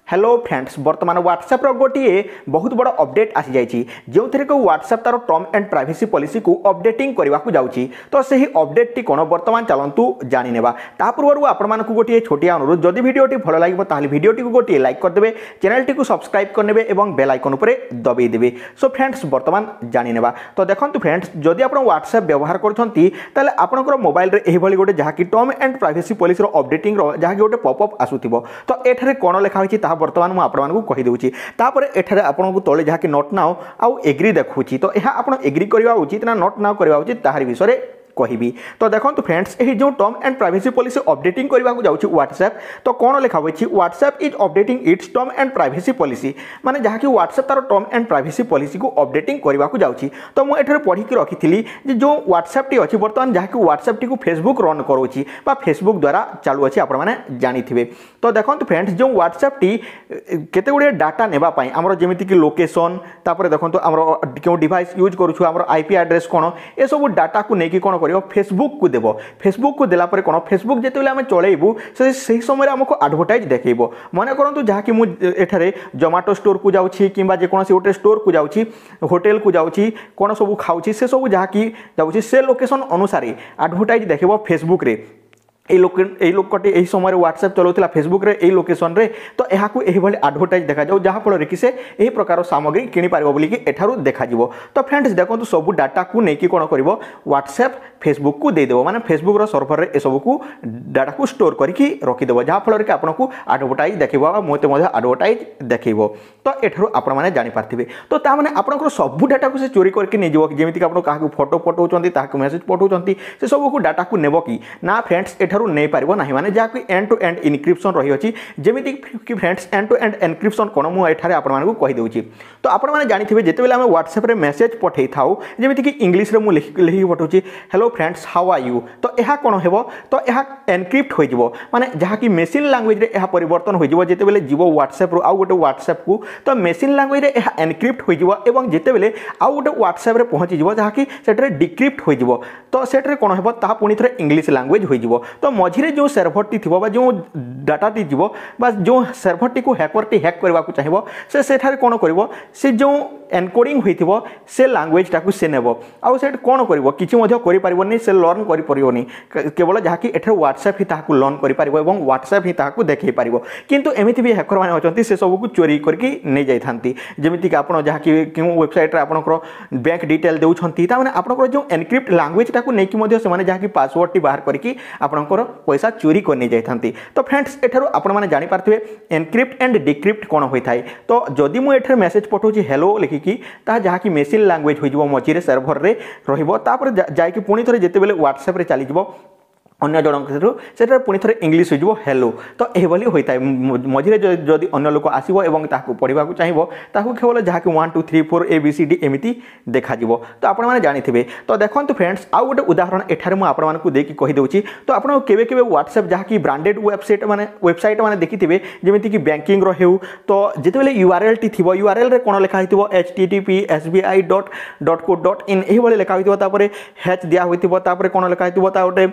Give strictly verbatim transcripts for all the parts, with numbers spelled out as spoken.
Hello friends बर्तमान WhatsApp रो गोटे बहुत बड़ अपडेट आसी जाइए जो थे को व्हाट्सएप तार टर्म एंड प्राइवेसी पॉलिसी को अपडेटिंग करने को जाऊँगी तो सही अपडेट टी कौन बर्तमान चलतु जाने ता पूर्व आपण को गोटे छोटिया अनुरोध जदि भिडियोटी भल लगे ताल भिडियोटी को गोटे लाइक करदे चैनल टी सब्सक्राइब करने और बेल आइकन पर दबे देवे। सो फ्रेंड्स बर्तमान जाने तो देखो फ्रेंड्स जदि आप व्हाट्सएप व्यवहार कर आपंकर मोबाइल में गोटे जहाँकि term and privacy policy updating जहाँकि गोटे पॉपअप आसुव तो ये कौन लिखा होती बर्तमान मुझे आपको कहीदे तापर एठारे आपको तले जहाँकि नॉट नाउ आउ एग्री देखुची तो यह आप एग्री करवा उचित ना नॉट नाउ करवा उचित ताहार विषय कहि। तो देखो फ्रेंड्स यही जो term and privacy policy updating करने को जाऊँ व्हाट्सएप तो कौन लिखा हुई WhatsApp is updating its term and privacy policy माने जहाँकि व्हाट्सएप तार टर्म एंड प्राइवेसी पॉलिसी को अपडेटिंग करने को जाऊँ तो मुझे पढ़ी रखी जो व्हाट्सएप टी अच्छी बर्तमान जहाँकि व्हाट्सएप टी को फेसबुक रन करोची बा फेसबुक द्वारा चालू अच्छी आपने जानी। तो देखो फ्रेंड्स जो व्हाट्सएप टी केते गुड़े डाटा नेबाई आमर जमीक लोकेशन तापर देखो आम क्यों डिवाइस यूज करूँ आम आईपी एड्रेस कौन ये सब डाटा को लेकिन कौन फेसबुक को देव फेसबुक को देला पर कौन फेसबुक जिते आम चलू से समय आमको आडभटाइज देखो मन करूँ जहाँकि मुझे जोमाटो स्टोर को जाऊँगी कि जेकोसी गोटे स्टोर को जाऊँगी होटेल को जाऊँगी कौन सब खाऊँ से सब जहाँकि जाऊँगी से लोकेशन अनुसार आडभटाइज देखो फेसबुक रे এই লোক এই লোকটি এই সময় হোয়াটসঅ্যাপ চলাউলা ফেসবুক রে এই লোকেশন রে তো এহাকু এইভাবে আডভার্টাইজ দেখা যাও যাହା ফଳରେ କି ସେ ଏହି ପ୍ରକାର ସାମଗ୍ରୀ କିଣି ପାରିବ ବୋଲି କି ଏଠାରୁ ଦେଖାଯିବ। ତ ଫ୍ରେଣ୍ଡସ୍ ଦେଖନ୍ତୁ ସବୁ ଡାଟାକୁ ନେଇକି କ'ଣ କରିବ ହ୍ୱାଟ୍ସଆପ୍ ଫେସବୁକକୁ ଦେଇଦେବ ମାନେ ଫେସବୁକ୍ର ସର୍ଭରରେ ଏସବୁକୁ ଡାଟାକୁ ଷ୍ଟୋର କରିକି ରଖିଦେବ ଯାହା ଫଳରେ କି ଆପଣଙ୍କୁ ଆଡଭାର୍ଟାଇଜ ଦେଖିବ ଆଉ ମୋତେ ମଧ୍ୟ ଆଡଭାର୍ଟାଇଜ ଦେଖେଇବ। ତ ଏଠାରୁ ଆପଣମାନେ ଜାଣିପାରିଥିବେ ତ ତାମାନେ ଆପଣଙ୍କର ସବୁ ଡାଟାକୁ ସେ ଚୋରି କରିକି ନେଇଯିବ ଯେମିତିକି ଆପଣ କାହାକୁ ଫଟୋ ପଠାଉଛନ୍ତି ତାହାକୁ ମେସେଜ ପଠାଉଛନ୍ତି ସେ ସବୁକୁ ଡାଟାକୁ ନେବ କି ନା फ्रेंड्स एठारू नहीं पारिबो नाही माने जहाँकि एंड टू एंड इनक्रिप्शन रही अछि जेमिति कि friends end to end encryption कोन मु एठारे आपण मानकु कहि देउछि। तो आपण माने जानिथिबे जेते बेले हम व्हाट्सएप रे मेसेज पठेई थाउ जेमिति कि इंग्लिश रे मु लिखि लिखि पठौछि hello friends how are you तो एहा कोन हेबो तो एहा एनक्रिप्ट होई जिवो माने जहाँकि मेशिन लैंग्वेज रे एहा परिवर्तन होई जिवो जेते बेले जीवो व्हाट्सएप रो आउ गोटे व्हाट्सएप को तो मेशिन लैंग्वेज रे एहा एनक्रिप्ट होई जिवो एवं जेते बेले आउ गोटे व्हाट्सएप रे पहुंची जिवो जहाँकि सेटरे डिक्रिप्ट होई जिवो तो सेटरे कोन हेबो ता पुनी थरे इंग्लिश लैंग्वेज होई जिवो। तो मझिरे जो सर्भरटी थी जो डाटाटी जीव बा जो सर्भरटी को हैकरटी हैक करने को चाहिए से सेठारे कौन कर से जो एनकोडिंग होइथिबो से लैंग्वेज टाकू से नेबो आउ सेट कोन करबो किछि मध्य करि परिबोनी से लर्न करि परिबोनी केवल जहाँकि एठे व्हाट्सएप ही ताकू लर्न करि परिबो एवं व्हाट्सएप ही ताकू देखै परिबो किंतु एमिति भी हैकर माने अछंती से सब को चोरी करके नै जाय थांती जेमिति कि आपण जहाँकि केउ वेबसाइट रे आपनकर बैंक डिटेल देउछंती ता माने आपनकर जो एनक्रिप्ट लैंग्वेज टाकू नै कि मध्य से माने जहाँकि पासवर्ड टी बाहर करके आपनकर पैसा चोरी कर नै जाय थांती। तो फ्रेंड्स एठारो आपण माने जानि पारथिबे एनक्रिप्ट एंड डिक्रिप्ट कोन होई थाय तो जदि मु एठे मेसेज पठौछि हेलो लिखि कि ता जहाँकि मेशिन लैंग्वेज हो मझे सर्भर रे रहिबो तापर जायकि पुणी थरे जेते बेले व्हाट्सएप रे चली जिवो अन्य जन से पुणी थे इंग्लीश हो हेलो तो यह होता है मझे जदि अन्य लोक आसो और पढ़ा चाहिए ताकू केवल जहाँकि one two three four A B C D एमती देखा तो आपने जानी। तो देखो फ्रेंड्स आउ गोटे उदाहरण एठारे मुझे आपको देकी कहीदे तो आप केवे केवे व्हाट्सएप जहाँकि ब्रांडेड वेबसाइट माने वेबसाइट मैंने देखिथे जमीक बैंकिंग रो तो जिते बेले यूआरएल टी थी यूआरएल रे कौन लिखाई H T T P S B I dot dot co dot इन यही लिखाई हेच दिया होता कौन लिखाई गोटे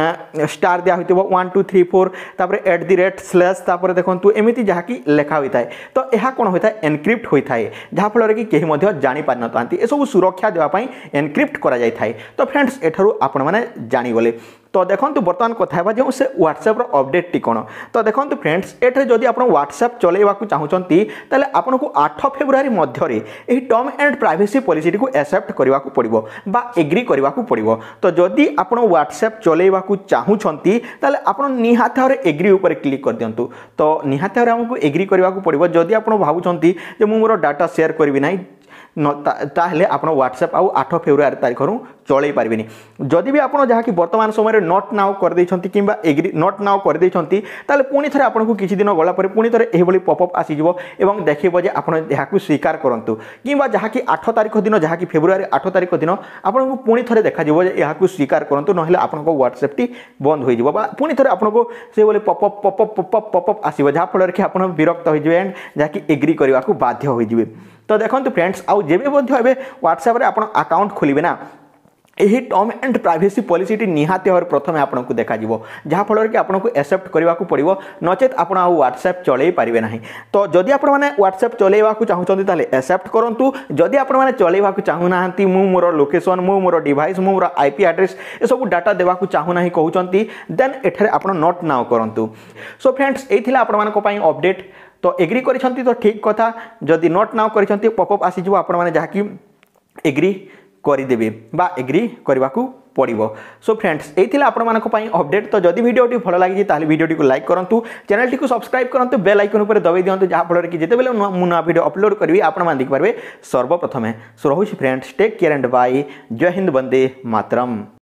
स्टार दिया होता वन टू थ्री फोर तापर एट दि रेट स्लैश तापर देखो एमती जहाँकि लेखा होता है तो यह कौन होता है एनक्रिप्ट होता है जहाँफल कि कहीं जानी पारि न था सब सुरक्षा देवाई एनक्रिप्ट करा जाय थाए। तो फ्रेंड्स एठारू आपण माने जानीगले। तो देखो बर्तमान कथा जो से व्हाट्सएप अपडेट टी कौन तो देखो फ्रेंड्स एठे जदि आप व्हाट्सएप चलैवा चाहूँगी ताले आपन को आठ फेब्रुआरी मध्य यही टर्म एंड प्राइवेसी पॉलिसी को एक्सेप्ट करने को पड़ो बा एग्री करने को पड़ो। तो जदि आप व्हाट्सएप चलैवा चाहूँगी ताले आप निहाती भाव एग्री उपर क्लिक कर दिंतु तो निहाती भाव आमको एग्री करने को पड़ो। जदि आप भावुंट मोर डाटा शेयर करी ना ताहले आपन व्हाट्सएप आउ आठ फेब्रुआरी तारीख रु चलई पारबेनी जदि भी आपन जहाँकि वर्तमान समय नॉट नाउ कर देछंती किंबा एग्री नॉट नाउ कर देछंती ताले पुणी थरे आपन को किछि दिन गला पर पुणी थरे एही बली पॉपअप आसी जिवो एवं देखिबो जे आपन याकु स्वीकार करंतु किंबा जहाँकि आठ तारीख दिन जहाँकि फेब्रुआरी आठ तारीख दिन आपन को पुणी थरे देखा जिवो जे याकु स्वीकार करंतु नहले आपन को व्हाट्सएप टी बंद होई जिवो बा पुणी थरे आपन को से बली पॉपअप पॉपअप पॉपअप पॉपअप आसीबो जहाँ फल कि आपन विरक्त होई जिवे एंड जहाँकि एग्री करबा को बाध्य होई जिवे। तो देखो फ्रेंड्स आउ जेबे व्हाट्सएप रे आपन अकाउंट खोलिबे ना यही टर्म एंड प्राइवेसी पॉलिसी निहाती भाव प्रथम आपको देखा जहाँफल कि आपको एक्सेप्ट करने को पड़ो नचेत आप व्हाट्सएप चलई पारे ना। तो जदि आप व्हाट्सएप चलैवा चाहते एक्सेप्ट करूँ जदि आप चलैवा चाहूना मु मोर लोकेशन मु मोर डिवाइस मु मोर आईपी एड्रेस ये सब डाटा देवा चाहूना कहते देन एठारे आप नॉट नाउ करूँ। सो फ्रेंड्स ये आपंपाई अपडेट तो एग्री करिसेंती तो ठीक कथा जदि नॉट नाउ करिसेंती पॉपअप आसीजो आपण माने जहाँकि एग्री करदेवे बा एग्री करने को पड़ो। सो फ्रेंड्स ये आपंपाई अपडेट तो जदि वीडियोटी भल लगी ताली वीडियोटी को लाइक करूँ चैनल को सब्सक्राइब करूँ बेल आइकन पर दबाई दिंतु जहाँफल कि जितेबाला नुआ वीडियो अपलोड करी आपने देखिपारे सर्वप्रथमे। सो रोचे friends take care and bye जय हिंद वंदे मातरम।